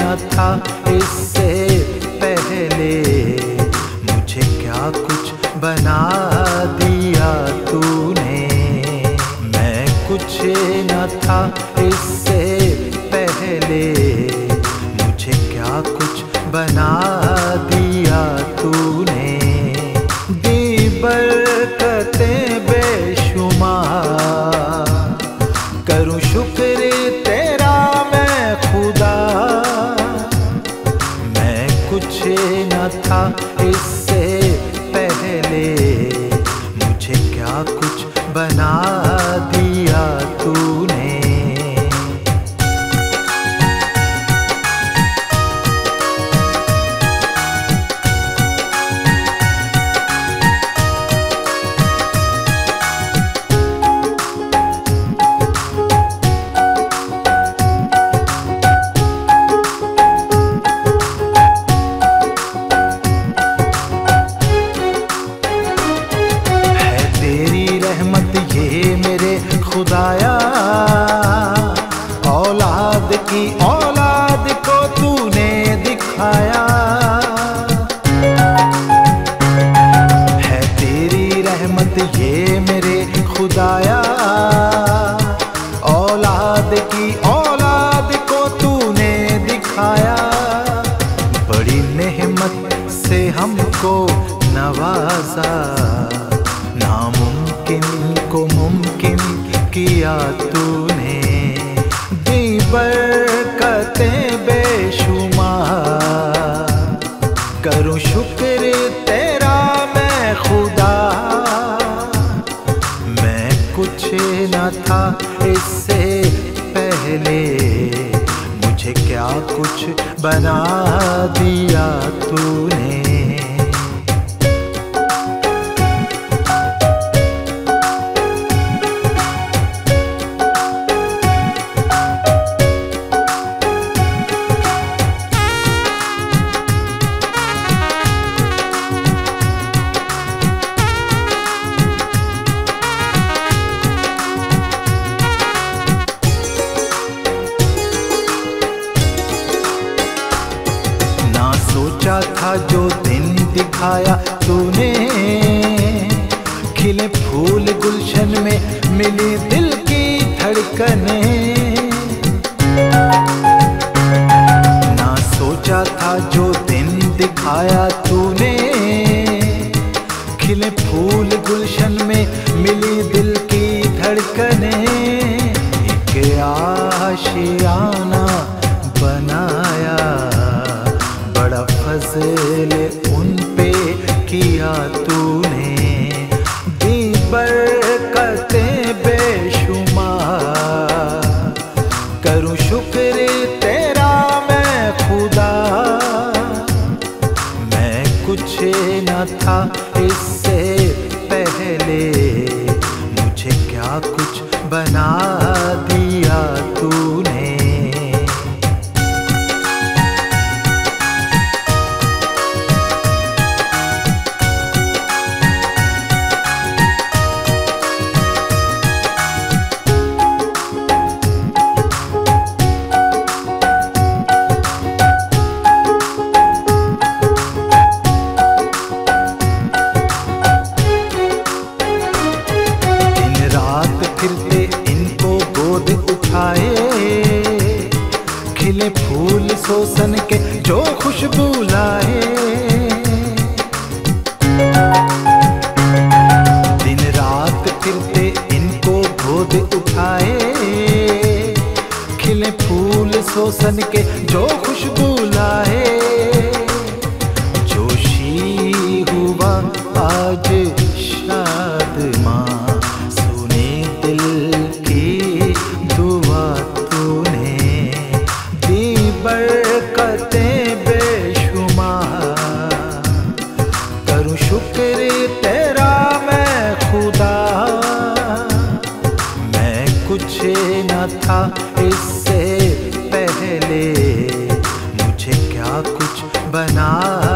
न था इससे पहले, मुझे क्या कुछ बना दिया तूने। मैं कुछ न था इससे पहले, मुझे क्या कुछ बना दिया तूने। दी बरकतें बेशुमार, करूं शुक्र तेरा मैं खुदा। मैं कुछ न था इससे पहले, मुझे क्या कुछ बना दिया तूने। खुदाया औलाद की औलाद को तूने दिखाया। है तेरी रहमत ये मेरे खुदाया, औलाद की औलाद को तूने दिखाया। बड़ी नेमत से हमको नवाजा, नामुमकिन को मुमकिन किया तूने। दी बरकतें बेशुमार, करूं शुक्र तेरा मैं खुदा। मैं कुछ न था इससे पहले, मुझे क्या कुछ बना दिया तूने। सोचा था जो दिन दिखाया तूने, खिले फूल गुलशन में मिली दिल की धड़कने। ना सोचा था जो दिन दिखाया तूने, खिले फूल गुलशन में मिली दिल की धड़कने। एक आशियाना बनाया, बड़ा फज़ल उन पे किया तूने। दी बरकतें बेशुमार, करूं शुक्र तेरा मैं खुदा। मैं कुछ न था इससे पहले, मुझे क्या कुछ बना दिया तूने। फिरते इनको गोद उठाए, खिले फूल सोसन के जो खुशबू लाए। दिन रात फिरते इनको गोद उठाए, खिले फूल सोसन के जो खुशबू लाए। जोशी हुआ आज शादमां, बरकतें बेशुमार, करूं शुक्र तेरा मैं खुदा। मैं कुछ न था इससे पहले, मुझे क्या कुछ बना